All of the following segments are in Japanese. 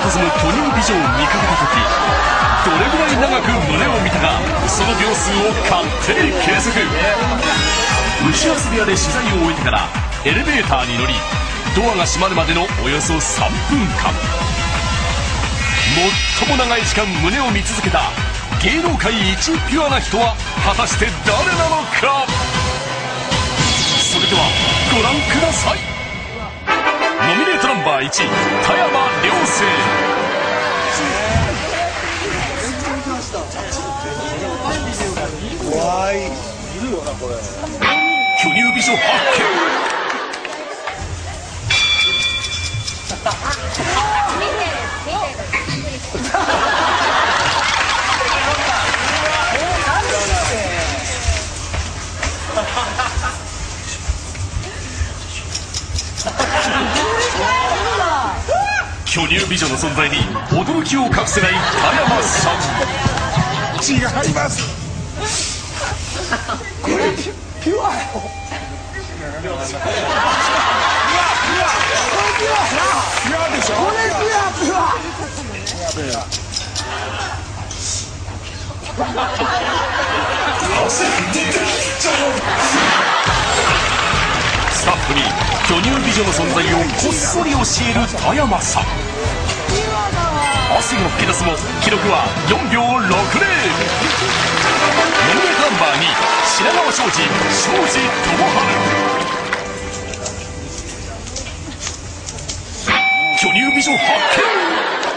佇む巨乳美女を見かけた時、どれぐらい長く胸を見たか、その秒数を勝手に計測。打ち合わせ部屋で取材を終えてからエレベーターに乗り、ドアが閉まるまでのおよそ3分間、最も長い時間胸を見続けた芸能界一ピュアな人は果たして誰なのか。それではご覧ください。ノミネートナンバー1、田山涼成。 怖い。いるよなこれ。 巨乳美女発見。巨乳美女の存在に驚きを隠せない田山さん。 違います。これピュアよ。ピュアでしょ。これピュア。 スタッフに巨乳美女の存在をこっそり教える田山さん。汗が噴き出すも記録は4秒60。ノミネートナンバー2、品川庄司智春。巨乳美女発見。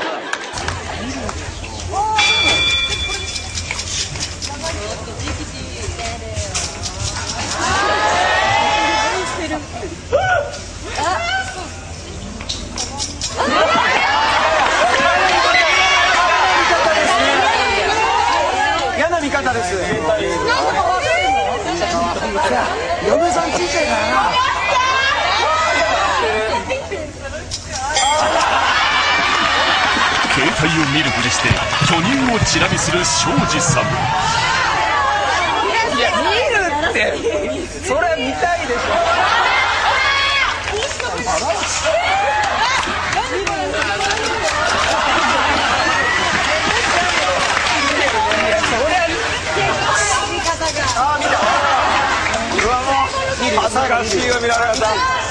嫌な見方です。嫁さんちっちゃいからな。 携帯を見るふりして巨乳をチラ見する庄司さん。 いや見るって、それは見たいでしょ。恥ずかしいよ見られた。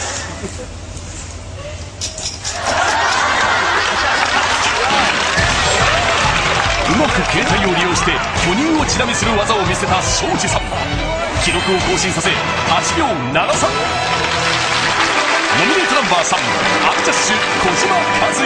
うまく携帯を利用して巨乳をチラ見する技を見せた庄司さん。記録を更新させ8秒73。ノミネートナンバー3、アンジャッシュ小島和也。